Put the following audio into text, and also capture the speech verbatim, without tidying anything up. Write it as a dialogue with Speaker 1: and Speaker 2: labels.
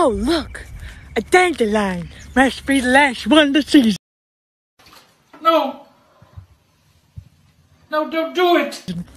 Speaker 1: Oh, look! A dandelion! Must be the last one of the season.
Speaker 2: No! No, don't do it!